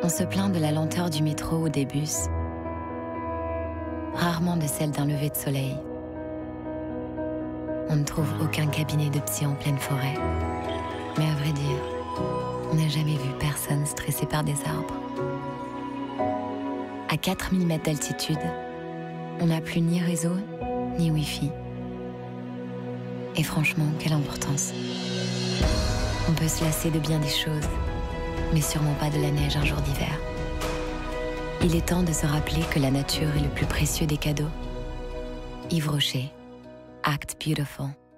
se plaint de la lenteur du métro ou des bus, rarement de celle d'un lever de soleil. On ne trouve aucun cabinet de psy en pleine forêt. Mais à vrai dire, on n'a jamais vu personne stressé par des arbres. À 4000 mètres d'altitude, on n'a plus ni réseau, ni Wi-Fi. Et franchement, quelle importance. On peut se lasser de bien des choses, mais sûrement pas de la neige un jour d'hiver. Il est temps de se rappeler que la nature est le plus précieux des cadeaux. Yves Rocher, Act Beautiful.